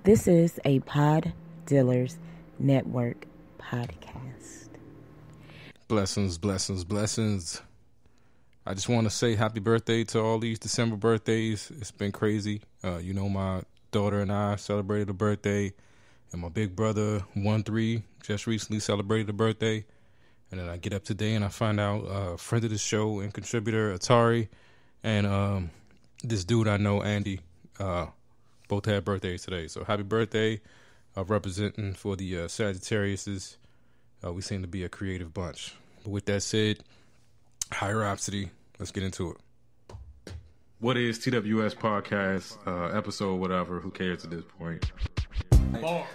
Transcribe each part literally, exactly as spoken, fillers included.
This is a Pod Dealers Network podcast. Blessings, blessings, blessings. I just want to say happy birthday to all these December birthdays. It's been crazy. Uh, you know, my daughter and I celebrated a birthday, and my big brother, one three, just recently celebrated a birthday. And then I get up today and I find out a uh, friend of the show and contributor, Atari, and um, this dude I know, Andy, uh, both had birthdays today. So happy birthday, uh, representing for the uh, Sagittariuses. Uh, we seem to be a creative bunch. But with that said, Higher Rhapsody, let's get into it. What is T W S Podcast, uh, episode, whatever, who cares at this point? Bar.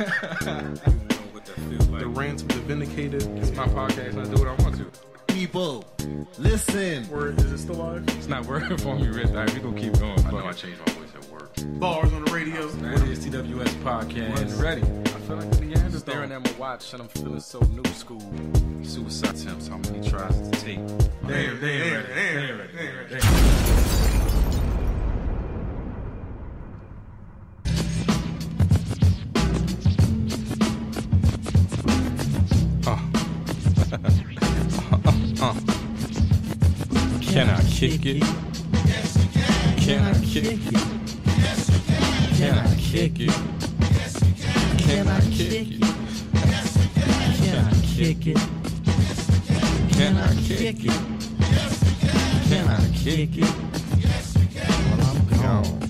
Like. The rants of the Vindicated. It's my podcast and I do what I want to. People, listen. Word, is it still live? It's not working for me, Rich. Right, we gonna keep going. I know I changed my voice at work. Bars on the radio. What is T W S Podcast? When ready. I feel like the end staring at my watch and I'm feeling so new school. Suicide attempts, how many tries to take? Damn, damn, damn, damn, damn, damn, damn. Uh, can I kick it? Yes, you can. Can I kick it? Yes, you can. Can I kick it? Yes, you can. Can I kick it? Yes, you can. Can I kick it? Can I kick it? Yes, you can. Can I kick it? Yes, you can. Well, I'm gone.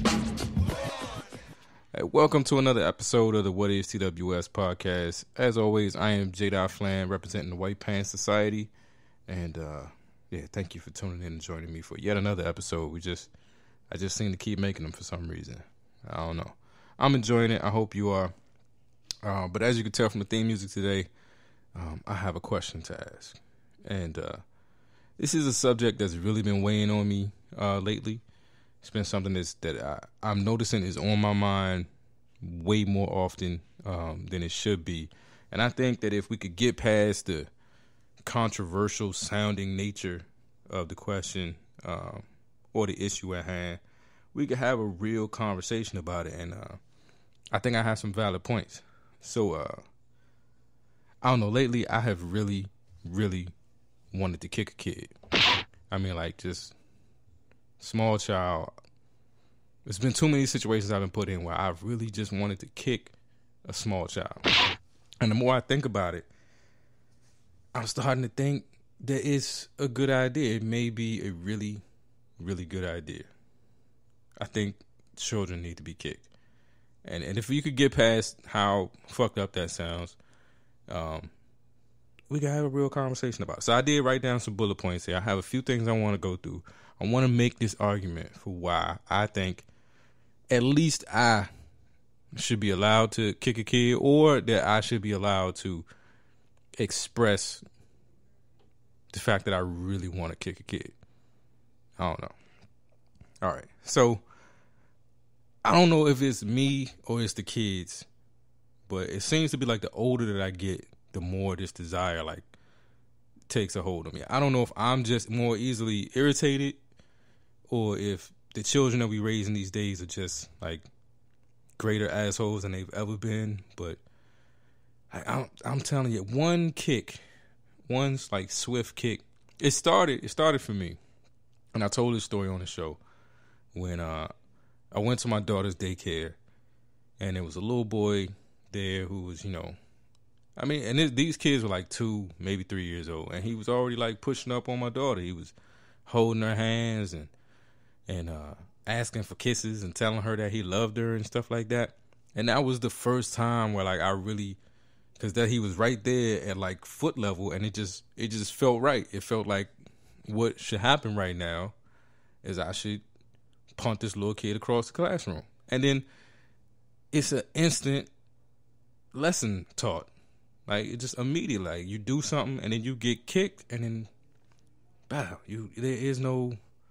Hey, welcome to another episode of the What is T W S Podcast. As always, I am J. Flan, representing the White Pants Society. And, uh, yeah, thank you for tuning in and joining me for yet another episode. We just, I just seem to keep making them for some reason. I don't know. I'm enjoying it. I hope you are. Uh, but as you can tell from the theme music today, um, I have a question to ask. And uh, this is a subject that's really been weighing on me uh, lately. It's been something that's, that I, I'm noticing is on my mind way more often um, than it should be. And I think that if we could get past the controversial sounding nature of the question um, or the issue at hand, we could have a real conversation about it. And uh, I think I have some valid points. So, uh, I don't know, lately I have really, really wanted to kick a kid. I mean, like, just small child. There's been too many situations I've been put in where I've really just wanted to kick a small child. And the more I think about it, I'm starting to think that it's a good idea. It may be a really, really good idea. I think children need to be kicked. And and if you could get past how fucked up that sounds, um, we can have a real conversation about it. So I did write down some bullet points here. I have a few things I want to go through. I want to make this argument for why I think at least I should be allowed to kick a kid, or that I should be allowed to express the fact that I really want to kick a kid. I don't know. All right. So I don't know if it's me or it's the kids, but it seems to be like the older that I get, the more this desire like takes a hold of me. I don't know if I'm just more easily irritated or if the children that we raise in these days are just like greater assholes than they've ever been. But I, I'm, I'm telling you, one kick, one like swift kick. It started. It started for me, and I told this story on the show when uh, I went to my daughter's daycare, and there was a little boy there who was, you know, I mean, and it, these kids were like two, maybe three years old, and he was already like pushing up on my daughter. He was holding her hands and and uh, asking for kisses and telling her that he loved her and stuff like that. And that was the first time where like I really, because that he was right there at like foot level, and it just it just felt right. It felt like what should happen right now is I should punt this little kid across the classroom, and then it's an instant lesson taught. Like, it just immediately, like, you do something and then you get kicked, and then, bow, you, there is no,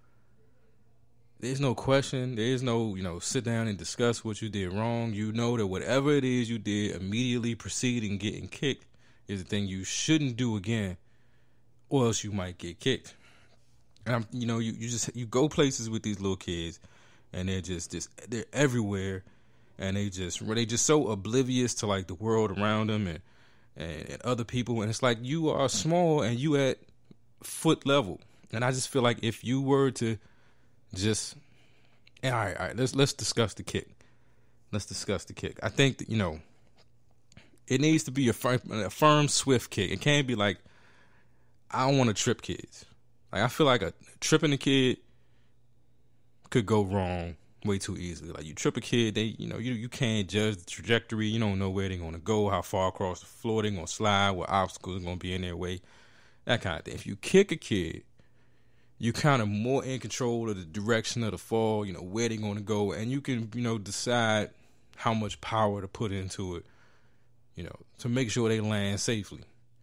there's no question. There is no, you know, sit down and discuss what you did wrong. You know that whatever it is you did immediately preceding getting kicked is the thing you shouldn't do again, or else you might get kicked. And, I'm, you know, you, you just, you go places with these little kids, and they're just, just, they're everywhere. and they just they just so oblivious to like the world around them and, and and other people, and it's like you are small and you at foot level. And I just feel like if you were to just all right, all right, let's let's discuss the kick. Let's discuss the kick. I think that, you know, it needs to be a firm, a firm, swift kick. It can't be like, I don't want to trip kids. Like, I feel like a tripping a kid could go wrong way too easily. Like, you trip a kid, they, you know, you you can't judge the trajectory. You don't know where they're going to go, how far across the floor they're going to slide, what obstacles are going to be in their way, that kind of thing. If you kick a kid, you kind of more in control of the direction of the fall, you know, where they're going to go, and you can, you know, decide how much power to put into it, you know, to make sure they land safely.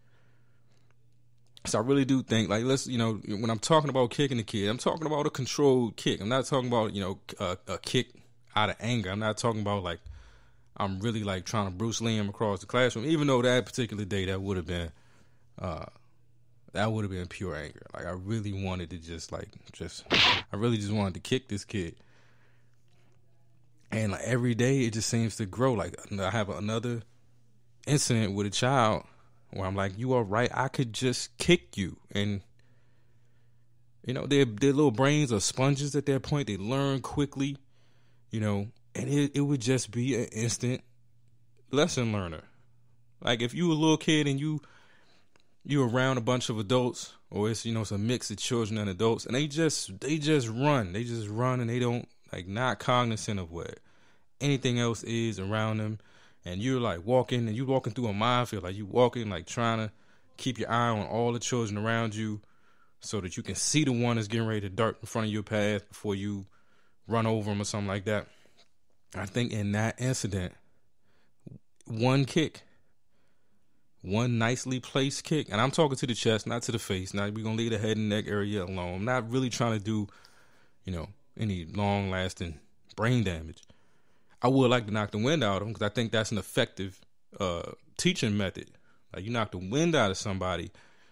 So I really do think, like, let's, you know, when I'm talking about kicking a kid, I'm talking about a controlled kick. I'm not talking about, you know, a, a kick out of anger. I'm not talking about, like, I'm really, like, trying to Bruce Lee him across the classroom, even though that particular day that would have been, uh, that would have been pure anger. Like, I really wanted to just, like, just, I really just wanted to kick this kid. And, like, every day it just seems to grow. Like, I have another incident with a child where I'm like, you are right, I could just kick you. And, you know, their, their little brains are sponges at that point. They learn quickly, you know, and it, it would just be an instant lesson learner. Like, if you were a little kid and you, you around a bunch of adults, or it's, you know, it's a mix of children and adults, and they just they just run. They just run and they don't, like, not cognizant of what anything else is around them. And you're like walking and you walking through a minefield, like you walking, like trying to keep your eye on all the children around you so that you can see the one that's getting ready to dart in front of your path before you run over them or something like that. I think in that incident, one kick, one nicely placed kick, and I'm talking to the chest, not to the face. Now, we're going to leave the head and neck area alone. I'm not really trying to do, you know, any long-lasting brain damage. I would like to knock the wind out of them because I think that's an effective uh, teaching method. Like, you knock the wind out of somebody,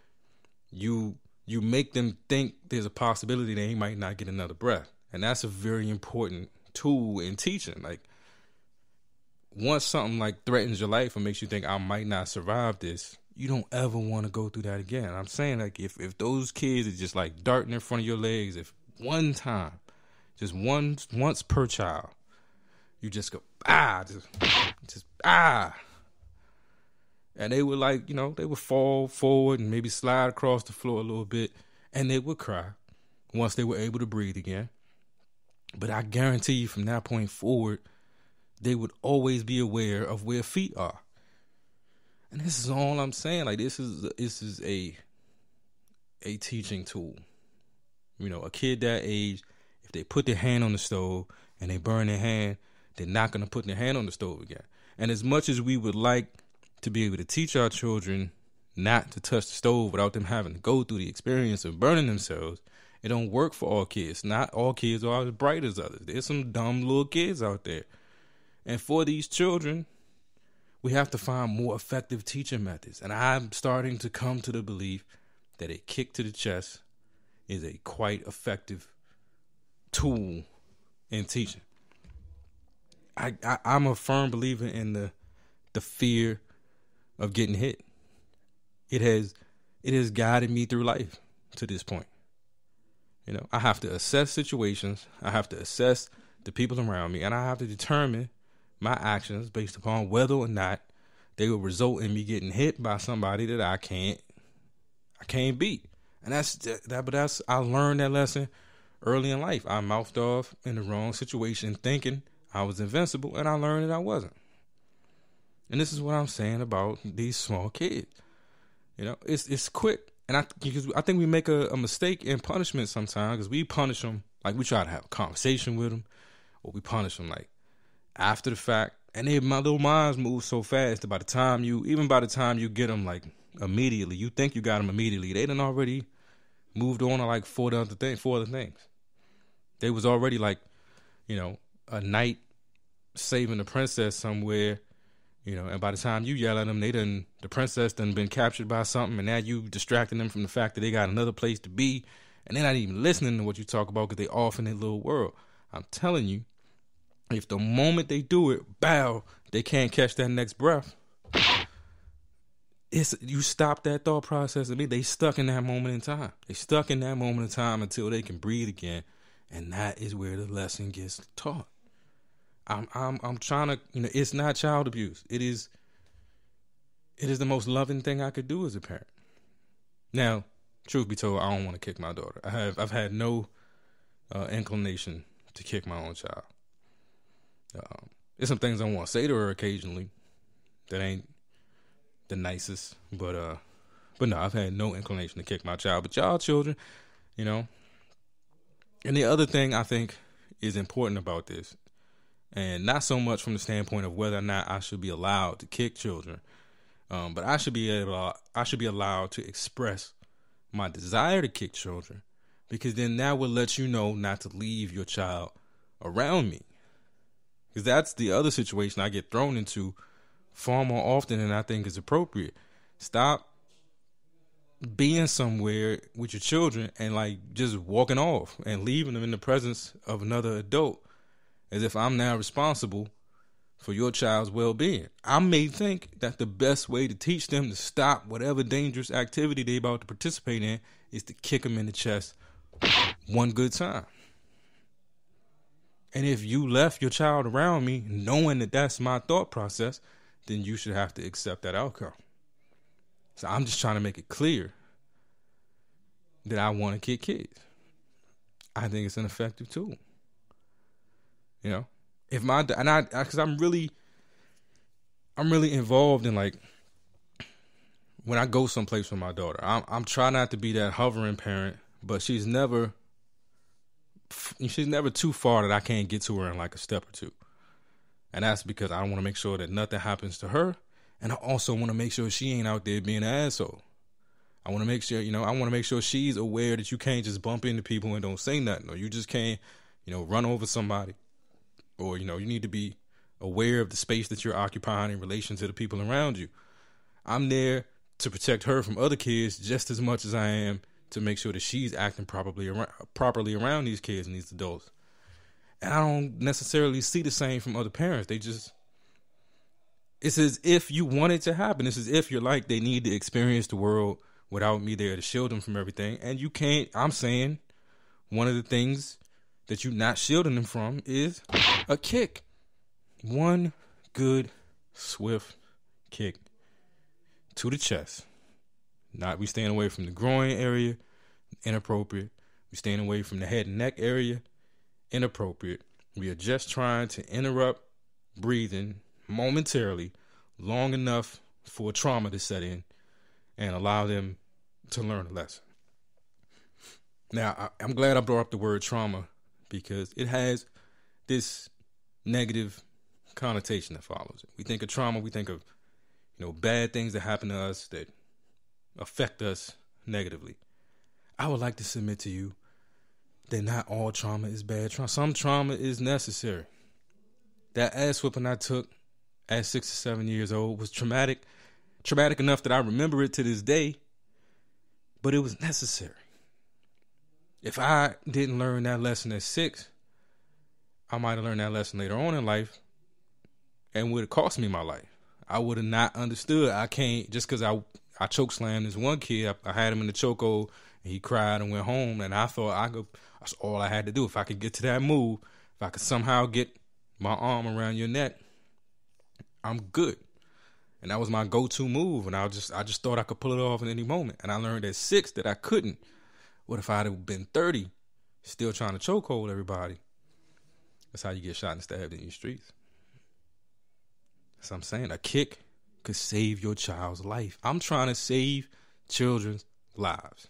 you you make them think there's a possibility that he might not get another breath. And that's a very important tool in teaching. Like, once something like threatens your life or makes you think I might not survive this, you don't ever want to go through that again. I'm saying, like, if, if those kids are just like darting in front of your legs, if one time, just one once per child, you just go, ah, just, just, ah. And they would, like, you know, they would fall forward and maybe slide across the floor a little bit, and they would cry once they were able to breathe again. But I guarantee you from that point forward, they would always be aware of where feet are. And this is all I'm saying. Like, this is, this is a, a teaching tool. You know, a kid that age, if they put their hand on the stove and they burn their hand, they're not going to put their hand on the stove again. And as much as we would like to be able to teach our children not to touch the stove without them having to go through the experience of burning themselves, it don't work for all kids. Not all kids are as bright as others. There's some dumb little kids out there. And for these children, we have to find more effective teaching methods. And I'm starting to come to the belief that a kick to the chest is a quite effective tool in teaching. I, I, I'm a firm believer in the the fear of getting hit. It has it has guided me through life to this point. You know, I have to assess situations. I have to assess the people around me, and I have to determine my actions based upon whether or not they will result in me getting hit by somebody that I can't I can't beat. And that's that. But that's I learned that lesson early in life. I mouthed off in the wrong situation, thinking I was invincible, and I learned that I wasn't. And this is what I'm saying about these small kids. You know, it's it's quick, and I because I think we make a, a mistake in punishment sometimes because we punish them like we try to have a conversation with them, or we punish them like after the fact, and they my little minds move so fast that by the time you even by the time you get them like immediately, you think you got them immediately, they done already moved on to like four other things, four other things. They was already like, you know, a knight saving the princess somewhere, you know, and by the time you yell at them, they done, the princess done been captured by something, and now you distracting them from the fact that they got another place to be, and they're not even listening to what you talk about because they off in their little world. I'm telling you, if the moment they do it, bow, they can't catch that next breath, it's you stop that thought process. I mean, they stuck in that moment in time. They stuck in that moment in time until they can breathe again, and that is where the lesson gets taught. I'm I'm I'm trying to, you know, it's not child abuse. It is it is the most loving thing I could do as a parent. Now, truth be told, I don't want to kick my daughter. I have I've had no uh, inclination to kick my own child. Um, there's some things I want to say to her occasionally that ain't the nicest, but uh, but no, I've had no inclination to kick my child. But y'all children, you know. And the other thing I think is important about this, and not so much from the standpoint of whether or not I should be allowed to kick children, um, but I should be able, I should be allowed to express my desire to kick children, because then that will let you know not to leave your child around me. Because that's the other situation I get thrown into far more often than I think is appropriate. Stop being somewhere with your children and like just walking off and leaving them in the presence of another adult as if I'm now responsible for your child's well-being. I may think that the best way to teach them to stop whatever dangerous activity they're about to participate in is to kick them in the chest one good time. And if you left your child around me knowing that that's my thought process, then you should have to accept that outcome. So I'm just trying to make it clear that I want to kick kids. I think it's an effective tool. You know, if my and I because I'm really, I'm really involved in like when I go someplace with my daughter. I'm I'm trying not to be that hovering parent, but she's never, she's never too far that I can't get to her in like a step or two. And that's because I want to make sure that nothing happens to her. And I also want to make sure she ain't out there being an asshole. I want to make sure, you know, I want to make sure she's aware that you can't just bump into people and don't say nothing. Or you just can't, you know, run over somebody. Or, you know, you need to be aware of the space that you're occupying in relation to the people around you. I'm there to protect her from other kids just as much as I am to make sure that she's acting properly around, properly around these kids and these adults. And I don't necessarily see the same from other parents. They just, it's as if you want it to happen. It's as if you're like, they need to experience the world without me there to shield them from everything. And you can't, I'm saying, one of the things that you're not shielding them from is a kick. One good, swift kick to the chest. Not, we staying away from the groin area, inappropriate. We staying away from the head and neck area, inappropriate. We are just trying to interrupt breathing momentarily long enough for trauma to set in and allow them to learn a lesson. Now, I, I'm glad I brought up the word trauma because it has this negative connotation that follows it. We think of trauma, we think of, you know, bad things that happen to us that affect us negatively. I would like to submit to you that not all trauma is bad trauma. Some trauma is necessary. That ass whooping I took at six or seven years old was traumatic, traumatic enough that I remember it to this day, but it was necessary. If I didn't learn that lesson at six, I might have learned that lesson later on in life and would have cost me my life. I would have not understood. I can't, just because I, I choke slammed this one kid, I, I had him in the chokehold, and he cried and went home, and I thought I could, that's all I had to do. If I could get to that move, if I could somehow get my arm around your neck, I'm good. And that was my go-to move, and I just I just thought I could pull it off at any moment. And I learned at six that I couldn't. What if I'd have been thirty, still trying to chokehold everybody? That's how you get shot and stabbed in your streets. That's what I'm saying. A kick could save your child's life. I'm trying to save children's lives.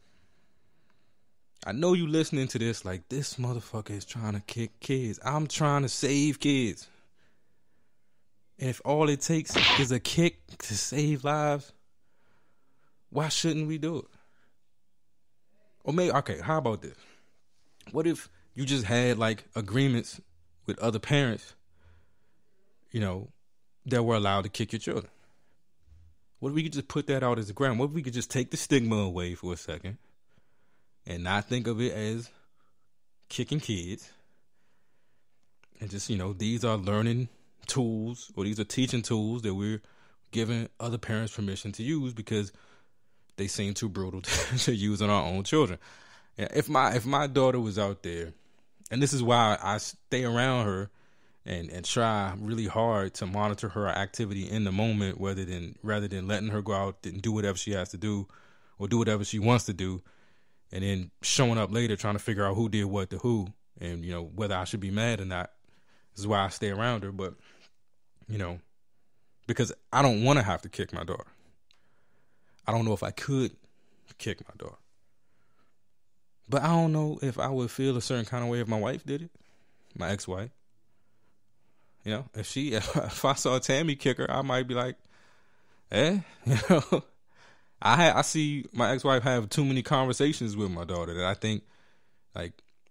I know you listening to this like, this motherfucker is trying to kick kids. I'm trying to save kids. And if all it takes is a kick to save lives, why shouldn't we do it? Or maybe, okay, how about this? What if you just had like agreements with other parents, you know, that were allowed to kick your children? What if we could just put that out as a ground? What if we could just take the stigma away for a second and not think of it as kicking kids And just, you know, these are learning tools, or these are teaching tools that we're giving other parents permission to use because they seem too brutal to, to use on our own children. Yeah, if my if my daughter was out there, and this is why I stay around her and, and try really hard to monitor her activity in the moment, rather than rather than letting her go out and do whatever she has to do or do whatever she wants to do, and then showing up later trying to figure out who did what to who, and, you know, whether I should be mad or not. This is why I stay around her. But, you know, because I don't want to have to kick my daughter. I don't know if I could kick my daughter. But I don't know if I would feel a certain kind of way if my wife did it, my ex-wife. You know, if she, if I saw Tammy kick her, I might be like, eh, you know. I I see my ex-wife have too many conversations with my daughter that I think, like,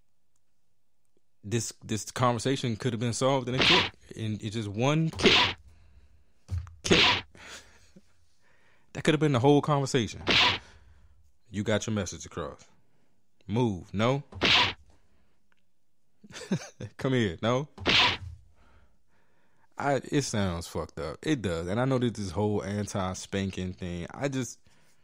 this this conversation could have been solved in a kick. In it's just one kick. Kick. That could have been the whole conversation. You got your message across. Move. No. Come here. No. I it sounds fucked up. It does. And I know that this whole anti-spanking thing, I just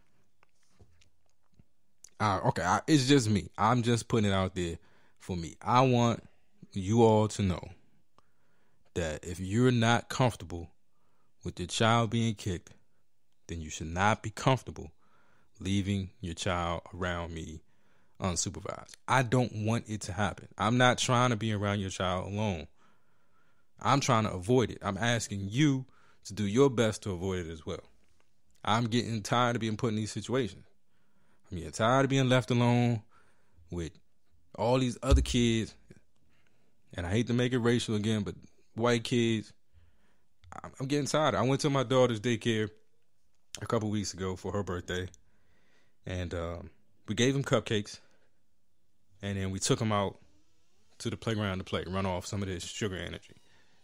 uh, okay, I, it's just me. I'm just putting it out there for me. I want you all to know that if you're not comfortable with your child being kicked, then you should not be comfortable leaving your child around me unsupervised. I don't want it to happen. I'm not trying to be around your child alone. I'm trying to avoid it. I'm asking you to do your best to avoid it as well. I'm getting tired of being put in these situations. I'm getting tired of being left alone with all these other kids. And I hate to make it racial again, but white kids, I'm getting tired. I went to my daughter's daycare a couple weeks ago for her birthday, and um, we gave them cupcakes, and then we took them out to the playground to play, run off some of this sugar energy.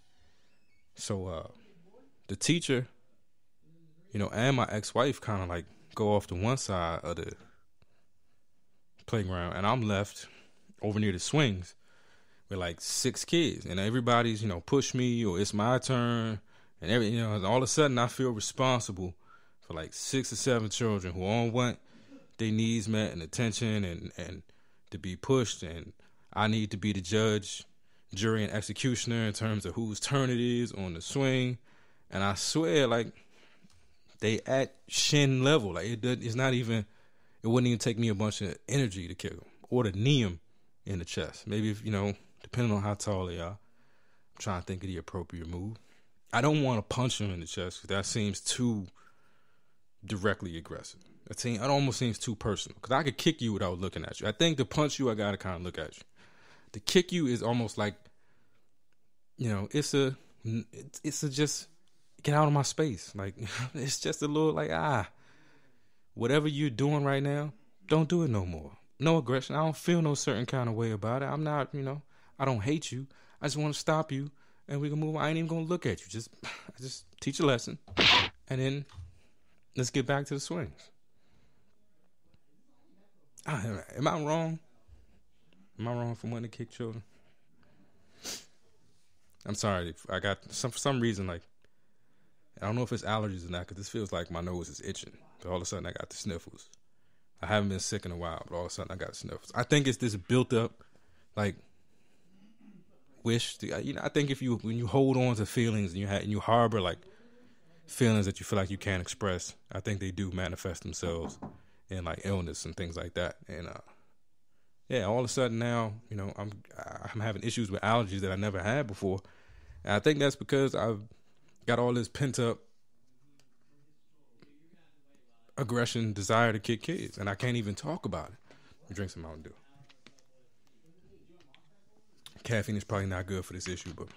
So uh, the teacher, you know, and my ex-wife kind of like go off to one side of the playground, and I'm left over near the swings with like six kids, and everybody's, you know, push me or it's my turn, and every, you know, and all of a sudden I feel responsible for like six or seven children who all want their needs met and attention and, and to be pushed, and I need to be the judge, jury, and executioner in terms of whose turn it is on the swing. And I swear, like, they at shin level. Like, it does, it's not even, it wouldn't even take me a bunch of energy to kick them or to knee them in the chest. Maybe, if, you know, depending on how tall they are. I'm trying to think of the appropriate move. I don't want to punch them in the chest because that seems too directly aggressive. That seems, it almost seems too personal, because I could kick you without looking at you. I think to punch you, I got to kind of look at you. To kick you is almost like, you know, it's a, it's, it's a just get out of my space. Like, it's just a little like, ah, whatever you're doing right now, don't do it no more. No aggression. I don't feel no certain kind of way about it. I'm not, you know, I don't hate you. I just want to stop you and we can move on. I ain't even going to look at you. Just, just teach a lesson and then let's get back to the swings. I, am I wrong? Am I wrong for wanting to kick children? I'm sorry. I got some for some reason, like, I don't know if it's allergies or not, because this feels like my nose is itching. But all of a sudden, I got the sniffles. I haven't been sick in a while, but all of a sudden, I got sniffles. I think it's this built up, like, wish. To, you know, I think if you when you hold on to feelings and you ha- and you harbor like feelings that you feel like you can't express, I think they do manifest themselves in like illness and things like that. And uh, yeah, all of a sudden now, you know, I'm I'm having issues with allergies that I never had before, and I think that's because I've got all this pent up aggression, desire to kick kids, and I can't even talk about it. Drink some Mountain Dew. Caffeine is probably not good for this issue, but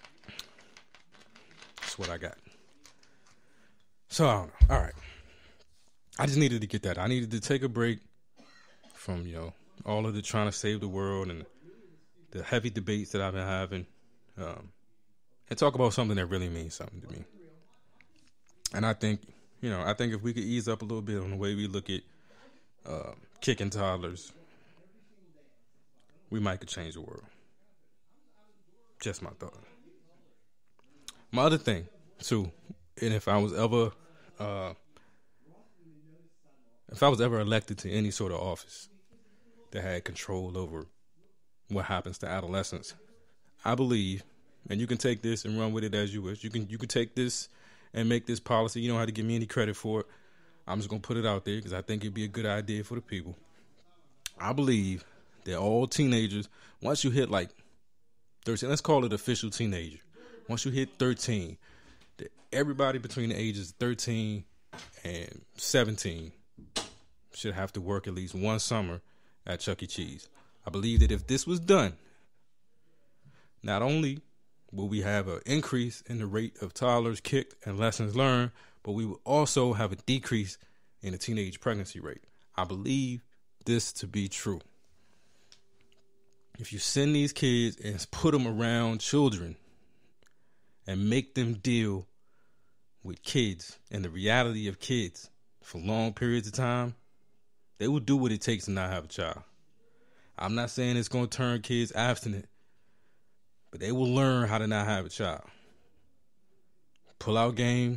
that's what I got. So I don't know. All right. I just needed to get that. I needed to take a break from, you know, all of the trying to save the world and the heavy debates that I've been having, um, and talk about something that really means something to me. And I think, you know, I think if we could ease up a little bit on the way we look at uh, kicking toddlers, we might could change the world. Just my thought. My other thing, too, and if I was ever, uh, if I was ever elected to any sort of office that had control over what happens to adolescents, I believe, and you can take this and run with it as you wish. You can you can take this and make this policy. You don't have to give me any credit for it. I'm just gonna put it out there because I think it'd be a good idea for the people. I believe that all teenagers, once you hit like thirteen, let's call it official teenager. Once you hit thirteen, that everybody between the ages of thirteen and seventeen should have to work at least one summer at Chuck E. Cheese. I believe that if this was done, not only will we have an increase in the rate of toddlers kicked and lessons learned, but we will also have a decrease in the teenage pregnancy rate. I believe this to be true. If you send these kids and put them around children and make them deal with kids and the reality of kids for long periods of time, they will do what it takes to not have a child. I'm not saying it's going to turn kids abstinent, but they will learn how to not have a child. Pull out game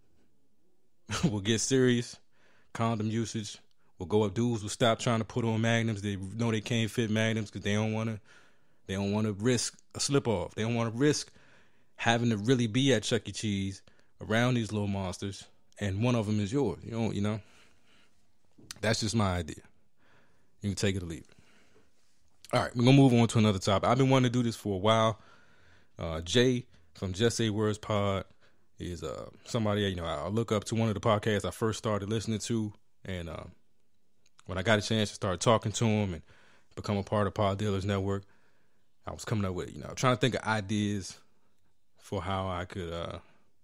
will get serious. Condom usage will go up. Dudes will stop trying to put on magnums. They know they can't fit magnums because they don't want to. They don't want to risk a slip off. They don't want to risk having to really be at Chuck E. Cheese around these little monsters, and one of them is yours. You know, you know. That's just my idea. You can take it or leave it. All right, we're gonna move on to another topic. I've been wanting to do this for a while. Uh, Jay from Just Say Words Pod is uh, somebody, you know, I look up to, one of the podcasts I first started listening to, and uh, when I got a chance to start talking to him and become a part of Pod Dealers Network, I was coming up with, you know, trying to think of ideas for how I could, uh,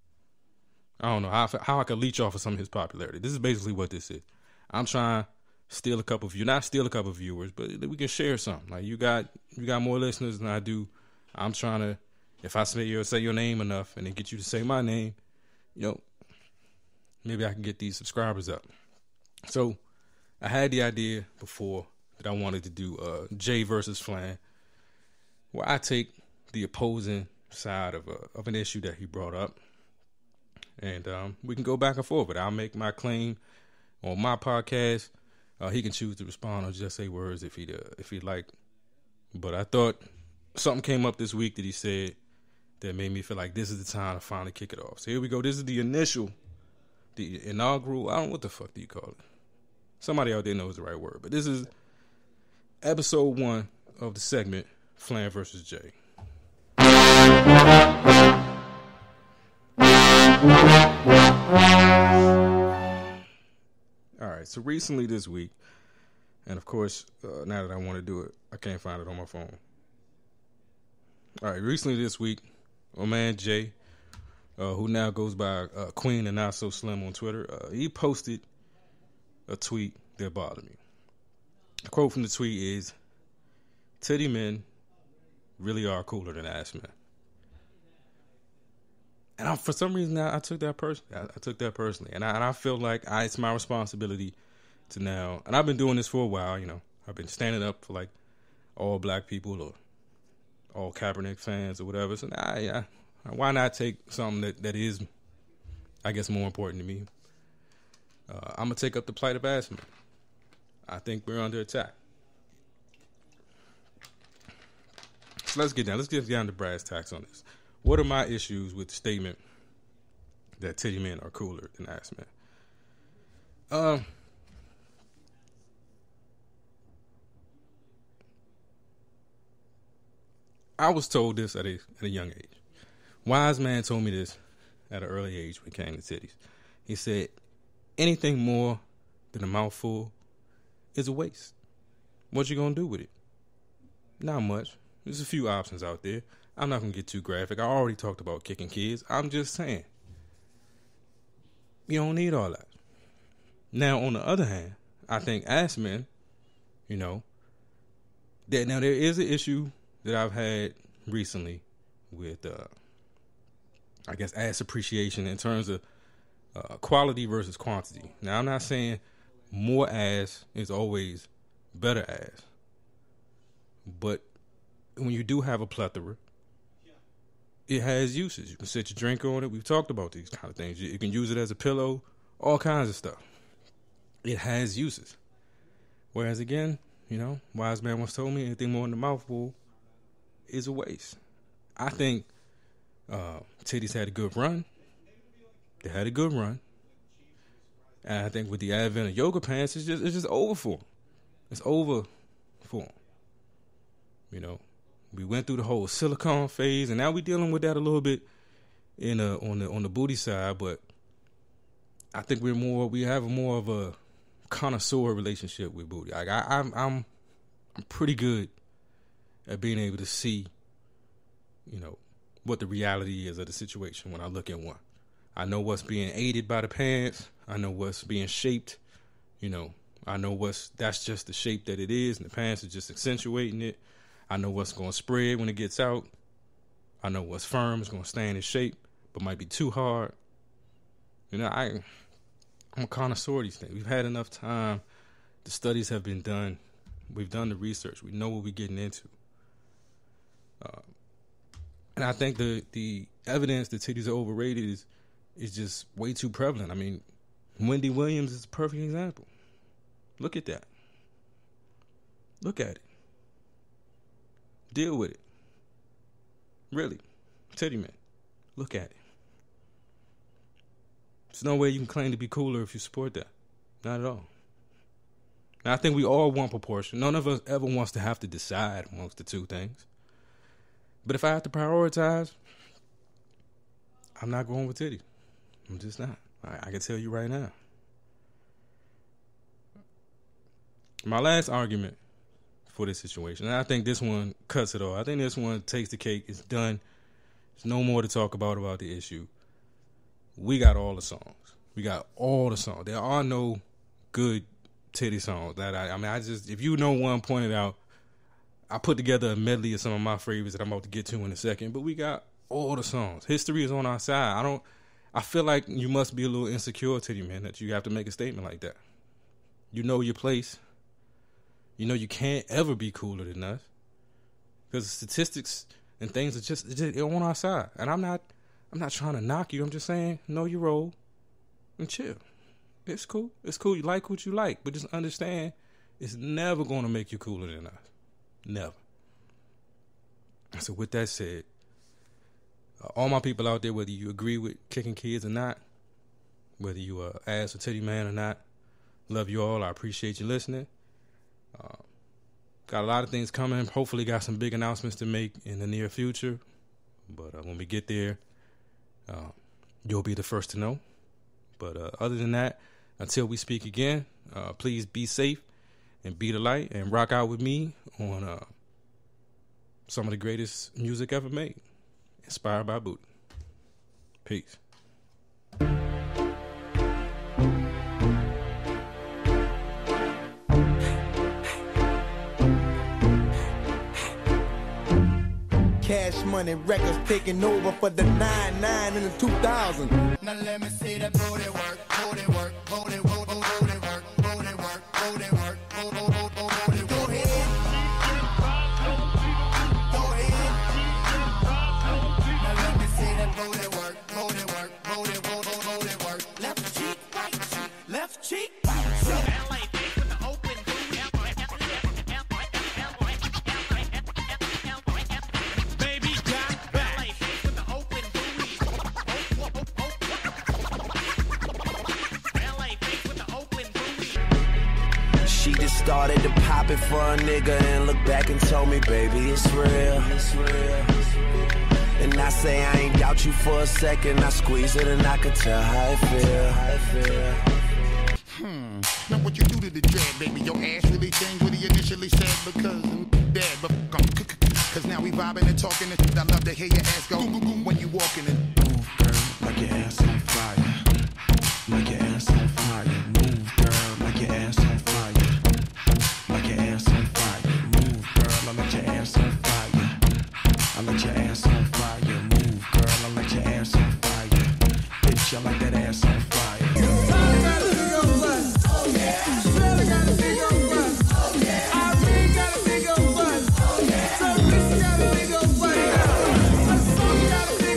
I don't know, how, how I could leech off of some of his popularity. This is basically what this is. I'm trying to steal a couple of you, not steal a couple of viewers, but we can share something. Like you got, you got more listeners than I do. I'm trying to, if I say your say your name enough and then get you to say my name, you know, maybe I can get these subscribers up. So I had the idea before that I wanted to do uh, Jay versus Flan, where I take the opposing side of a, of an issue that he brought up, and um, we can go back and forth. But I'll make my claim on my podcast. Uh, he can choose to respond or just say words if he uh, if he'd like. But I thought something came up this week that he said that made me feel like this is the time to finally kick it off. So here we go. This is the initial, the inaugural, I don't know what the fuck do you call it. Somebody out there knows the right word. But this is episode one of the segment, Flan versus Jay. All right, so recently this week, and of course, uh, now that I want to do it, I can't find it on my phone. All right, recently this week, my man Jay, uh, who now goes by uh, Queen and Not So Slim on Twitter, uh, he posted a tweet that bothered me. A quote from the tweet is, "Titty men really are cooler than ass men." And I, for some reason, I, I took that personally. I, I took that personally, and I, and I feel like I, it's my responsibility to now. And I've been doing this for a while. You know, I've been standing up for like all black people or all Kaepernick fans or whatever. So now, yeah, why not take something that, that is, I guess, more important to me? Uh, I'm gonna take up the plight of ass men. I think we're under attack. So let's get down. Let's get down to brass tacks on this. What are my issues with the statement that titty men are cooler than ass men? Um, I was told this at a at a young age. Wise man told me this at an early age when it came to titties. He said, anything more than a mouthful is a waste. What you gonna do with it? Not much. There's a few options out there. I'm not going to get too graphic. I already talked about kicking kids. I'm just saying, you don't need all that. Now, on the other hand, I think ass men, you know, that now there is an issue that I've had recently with, uh, I guess, ass appreciation in terms of uh, quality versus quantity. Now, I'm not saying more ass is always better ass, but when you do have a plethora, it has uses. You can set your drink on it. We've talked about these kind of things. You can use it as a pillow, all kinds of stuff. It has uses. Whereas again, you know, wise man once told me anything more than a mouthful is a waste. I think uh, titties had a good run. They had a good run. And I think with the advent of yoga pants, it's just it's just over for them. It's over for them. You know, we went through the whole silicone phase, and now we're dealing with that a little bit in a, on the on the booty side. But I think we're more we have more of a connoisseur relationship with booty. Like I, I'm I'm I'm pretty good at being able to see, you know, what the reality is of the situation when I look at one. I know what's being aided by the pants. I know what's being shaped. You know, I know what's, that's just the shape that it is, and the pants are just accentuating it. I know what's going to spread when it gets out. I know what's firm, is going to stay in its shape, but might be too hard. You know, I, I'm a connoisseur of these things. We've had enough time. The studies have been done. We've done the research. We know what we're getting into. Uh, and I think the, the evidence that titties are overrated is, is just way too prevalent. I mean, Wendy Williams is a perfect example. Look at that. Look at it. Deal with it. Really. Titty man. Look at it. There's no way you can claim to be cooler if you support that. Not at all. And I think we all want proportion. None of us ever wants to have to decide amongst the two things. But if I have to prioritize, I'm not going with titties. I'm just not. I, I can tell you right now. My last argument for this situation, and I think this one cuts it all. I think this one takes the cake. It's done. There's no more to talk about about the issue. We got all the songs. We got all the songs. There are no good titty songs. That I, I mean, I just, if you know one, point it out. I put together a medley of some of my favorites that I'm about to get to in a second. But we got all the songs. History is on our side. I don't. I feel like you must be a little insecure, titty man, that you have to make a statement like that. You know your place. You know you can't ever be cooler than us. Because statistics and things are just, just on our side. And I'm not I'm not trying to knock you. I'm just saying, know your role and chill. It's cool. It's cool. You like what you like. But just understand, it's never going to make you cooler than us. Never. So with that said, uh, all my people out there, whether you agree with kicking kids or not, whether you are ass or titty man or not, love you all. I appreciate you listening. Uh, got a lot of things coming. Hopefully got some big announcements to make in the near future. But uh, when we get there, uh, you'll be the first to know. But uh, other than that, until we speak again, uh, please be safe and be the light and rock out with me on uh, some of the greatest music ever made, inspired by Booty. Peace. Cash Money Records taking over for the nine nine in the two thousand. Now let me see that booty work, booty work, booty work, booty work, booty work, booty work, booty work, booty work. Go ahead. Go ahead. Now let me see that booty work, booty work, booty work, booty work. Left cheek, right cheek, left cheek, right cheek. Started to pop it for a nigga and look back and told me, baby, it's real. It's real. And I say I ain't doubt you for a second. I squeeze it and I can tell how I feel. How I feel. Hmm. Now what you do to the dread, baby? Your ass really changed what he initially said because I'm dead, but cause now we vibing and talking and shit. I love to hear your ass go when you walking and move, girl, like your ass on fire. Like your ass on fire. Move, girl, like your ass on fire. Like your ass on fire. Move, girl, I let your ass on fire. I let your ass on fire. Move, girl, I let your ass on fire. Bitch, I like that ass on fire. Somebody gotta see your butt. Oh yeah. Somebody gotta see your butt. Oh yeah. I really gotta see your butt. Oh yeah. So this gotta see your butt. Somebody gotta see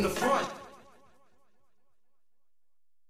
from the front.